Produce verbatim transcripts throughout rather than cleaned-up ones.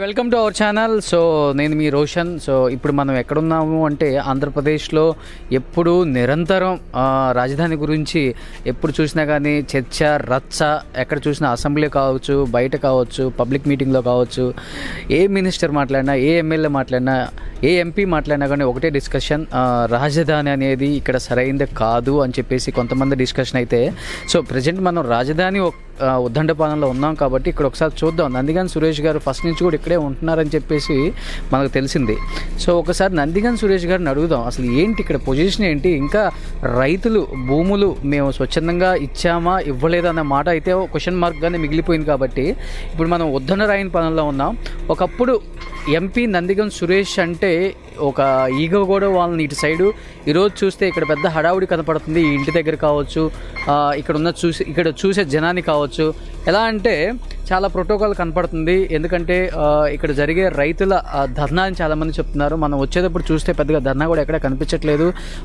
Welcome to our channel. So నేను మీ Roshan. So ఇప్పుడు మనం ఎక్కడున్నాము అంటే ఆంధ్రప్రదేశ్లో ఎప్పుడు నిరంతరం రాజధాని గురించి ఎప్పుడు చూసినా కానీ చర్చ రచ్చ, ఎక్కడ చూసినా అసెంబ్లీ కావచ్చు, బయట కావచ్చు, పబ్లిక్ మీటింగ్లో కావచ్చు, ఏ మినిస్టర్ మాట్లాడినా, ఏ ఎమ్మెల్యే మాట్లాడినా, ఏ ఎంపీ మాట్లాడినా కానీ ఒకటే డిస్కషన్, రాజధాని అనేది ఇక్కడ సరైనది కాదు అని చెప్పేసి కొంతమంది డిస్కషన్ అయితే. సో ప్రజెంట్ మనం రాజధాని ఉద్దండపాలనలో ఉన్నాం కాబట్టి ఇక్కడ ఒకసారి చూద్దాం. నందిగాని సురేష్ గారు ఫస్ట్ నుంచి కూడా ఇక్కడే ఉంటున్నారని చెప్పేసి మనకు తెలిసింది. సో ఒకసారి నందిగాని సురేష్ గారిని అడుగుదాం, అసలు ఏంటి ఇక్కడ పొజిషన్ ఏంటి, ఇంకా రైతులు భూములు మేము స్వచ్ఛందంగా ఇచ్చామా ఇవ్వలేదా అన్న మాట అయితే క్వశ్చన్ మార్క్గానే మిగిలిపోయింది. కాబట్టి ఇప్పుడు మనం ఉద్దండ రాయని పనుల్లో ఉన్నాం. ఒకప్పుడు ఎంపీ నందిగాని సురేష్ అంటే ఒక ఈగో కూడా వాళ్ళని ఇటు సైడు, ఈరోజు చూస్తే ఇక్కడ పెద్ద హడావుడి కనపడుతుంది. ఈ ఇంటి దగ్గర కావచ్చు, ఇక్కడ ఉన్న చూసి ఇక్కడ చూసే జనాన్ని కావచ్చు, ఎలా అంటే చాలా ప్రోటోకాల్ కనపడుతుంది. ఎందుకంటే ఇక్కడ జరిగే రైతుల ధర్నా అని చాలామంది చెప్తున్నారు. మనం వచ్చేటప్పుడు చూస్తే పెద్దగా ధర్నా కూడా ఎక్కడ కనిపించట్లేదు.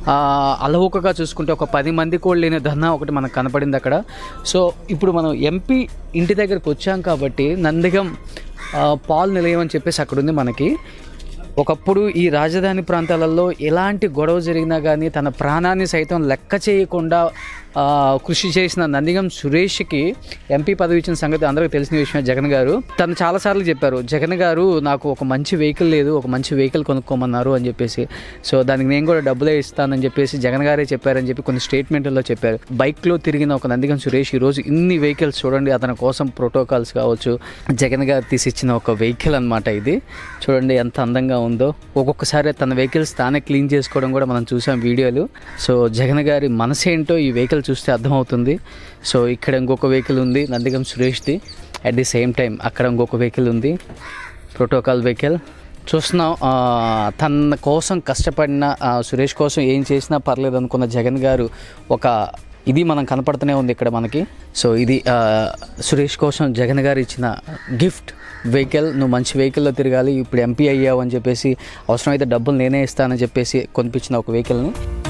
అలవోకగా చూసుకుంటే ఒక పది మంది కూడా లేని ధర్నా ఒకటి మనకు కనపడింది అక్కడ. సో ఇప్పుడు మనం ఎంపీ ఇంటి దగ్గరకు వచ్చాం కాబట్టి నందిగం పాల్ నిలయం అని చెప్పేసి అక్కడ ఉంది మనకి. ఒకప్పుడు ఈ రాజధాని ప్రాంతాలలో ఎలాంటి గొడవ జరిగినా కానీ తన ప్రాణాన్ని సైతం లెక్క చేయకుండా కృషి చేసిన నందిగం సురేష్కి ఎంపీ పదవి ఇచ్చిన సంగతి అందరికీ తెలిసిన విషయమే. జగన్ గారు తను చాలాసార్లు చెప్పారు, జగన్ గారు నాకు ఒక మంచి వెహికల్ లేదు, ఒక మంచి వెహికల్ కొనుక్కోమన్నారు అని చెప్పేసి. సో దానికి నేను కూడా డబ్బులే ఇస్తానని చెప్పేసి జగన్ గారే చెప్పారని చెప్పి కొన్ని స్టేట్మెంట్లో చెప్పారు. బైక్లో తిరిగిన ఒక నందిగం సురేష్ ఈరోజు ఇన్ని వెహికల్స్ చూడండి, అతని కోసం ప్రోటోకాల్స్ కావచ్చు, జగన్ గారు తీసిచ్చిన ఒక వెహికల్ అనమాట ఇది. చూడండి ఎంత అందంగా ఉందో. ఒక్కొక్కసారి తన వెహికల్స్ తానే క్లీన్ చేసుకోవడం కూడా మనం చూసాం వీడియోలు. సో జగన్ గారి మనసేంటో ఈ వెహికల్ చూస్తే అర్థమవుతుంది. సో ఇక్కడ ఇంకొక వెహికల్ ఉంది నందిగం సురేష్ది. అట్ ది సేమ్ టైం అక్కడ ఇంకొక వెహికల్ ఉంది, ప్రోటోకాల్ వెహికల్. చూస్తున్నాం తన కోసం కష్టపడిన, సురేష్ కోసం ఏం చేసినా పర్లేదు అనుకున్న జగన్ గారు ఒక ఇది మనం కనపడుతూనే ఉంది ఇక్కడ మనకి. సో ఇది సురేష్ కోసం జగన్ గారు ఇచ్చిన గిఫ్ట్ వెహికల్. నువ్వు మంచి వెహికల్లో తిరగాలి, ఇప్పుడు ఎంపీ అయ్యావు అని చెప్పేసి, అవసరమైతే డబ్బులు నేనే ఇస్తానని చెప్పేసి కొనిపించిన ఒక వెహికల్ని.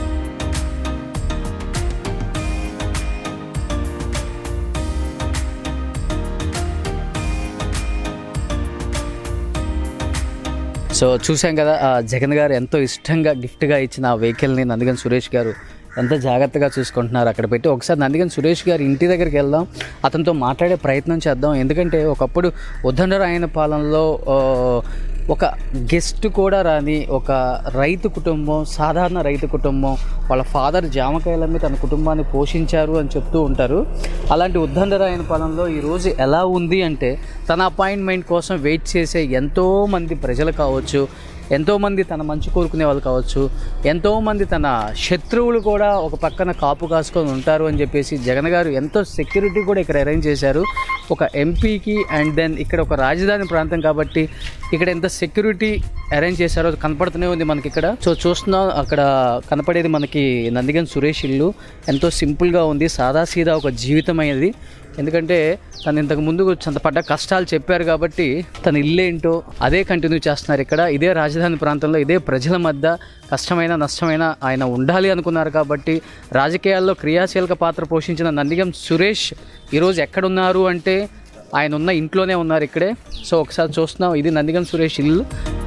సో చూసాం కదా జగన్ గారు ఎంతో ఇష్టంగా గిఫ్ట్గా ఇచ్చిన ఆ వెహికల్ని నందిగం సురేష్ గారు ఎంత జాగ్రత్తగా చూసుకుంటున్నారు అక్కడ పెట్టి. ఒకసారి నందిగం సురేష్ గారు ఇంటి దగ్గరికి వెళ్దాం, అతనితో మాట్లాడే ప్రయత్నం చేద్దాం. ఎందుకంటే ఒకప్పుడు ఉద్దండరాయన పాలనలో ఒక గెస్ట్ కూడా రాని ఒక రైతు కుటుంబం, సాధారణ రైతు కుటుంబం, వాళ్ళ ఫాదర్ జామకాయలమ్మి తన కుటుంబాన్ని పోషించారు అని చెప్తూ ఉంటారు. అలాంటి ఉద్దండరాయన పాలనలో ఈరోజు ఎలా ఉంది అంటే తన అపాయింట్మెంట్ కోసం వెయిట్ చేసే ఎంతోమంది ప్రజలు కావచ్చు, ఎంతోమంది తన మంచి కోరుకునే వాళ్ళు కావచ్చు, ఎంతోమంది తన శత్రువులు కూడా ఒక పక్కన కాపు కాసుకొని ఉంటారు అని చెప్పేసి జగన్ గారు ఎంతో సెక్యూరిటీ కూడా ఇక్కడ అరేంజ్ చేశారు ఒక ఎంపీకి. అండ్ దెన్ ఇక్కడ ఒక రాజధాని ప్రాంతం కాబట్టి ఇక్కడ ఎంత సెక్యూరిటీ అరేంజ్ చేశారో కనపడుతూనే ఉంది మనకి ఇక్కడ. సో చూస్తున్నాం అక్కడ కనపడేది మనకి నందిగం సురేష్ ఇల్లు. ఎంతో సింపుల్గా ఉంది, సాదాసీదా ఒక జీవితం అయ్యేది. ఎందుకంటే తను ఇంతకు ముందు అంత పడ్డ కష్టాలు చెప్పారు కాబట్టి తన ఇల్లు ఏంటో అదే కంటిన్యూ చేస్తున్నారు ఇక్కడ. ఇదే రాజధాని ప్రాంతంలో, ఇదే ప్రజల మధ్య కష్టమైన నష్టమైన ఆయన ఉండాలి అనుకున్నారు కాబట్టి రాజకీయాల్లో క్రియాశీలక పాత్ర పోషించిన నందిగం సురేష్ ఈరోజు ఎక్కడున్నారు అంటే ఆయన ఉన్న ఇంట్లోనే ఉన్నారు ఇక్కడే. సో ఒకసారి చూస్తున్నాం, ఇది నందిగం సురేష్ ఇల్లు.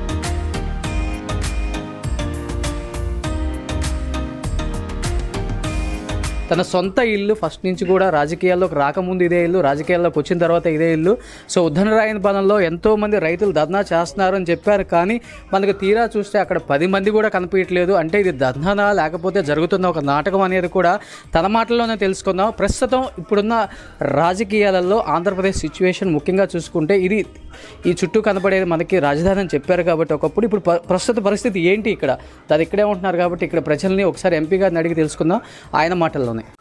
తన సొంత ఇల్లు, ఫస్ట్ నుంచి కూడా రాజకీయాల్లోకి రాకముందు ఇదే ఇల్లు, రాజకీయాల్లోకి వచ్చిన తర్వాత ఇదే ఇల్లు. సో ఉద్దండరాయన పాలనలో ఎంతోమంది రైతులు ధర్నా చేస్తున్నారు అని చెప్పారు, కానీ మనకు తీరా చూస్తే అక్కడ పది మంది కూడా కనిపించట్లేదు. అంటే ఇది ధర్నా లేకపోతే జరుగుతున్న ఒక నాటకం అనేది కూడా తన మాటల్లోనే తెలుసుకుందాం. ప్రస్తుతం ఇప్పుడున్న రాజకీయాలలో ఆంధ్రప్రదేశ్ సిచ్యువేషన్ ముఖ్యంగా చూసుకుంటే ఇది ఈ చుట్టూ కనపడేది మనకి రాజధాని అని చెప్పారు కాబట్టి ఒకప్పుడు. ఇప్పుడు ప్రస్తుత పరిస్థితి ఏంటి ఇక్కడ, అది ఇక్కడే ఉంటున్నారు కాబట్టి ఇక్కడ ప్రజల్ని ఒకసారి ఎంపీ గారిని అడిగి తెలుసుకుందాం ఆయన మాటల్లోనే.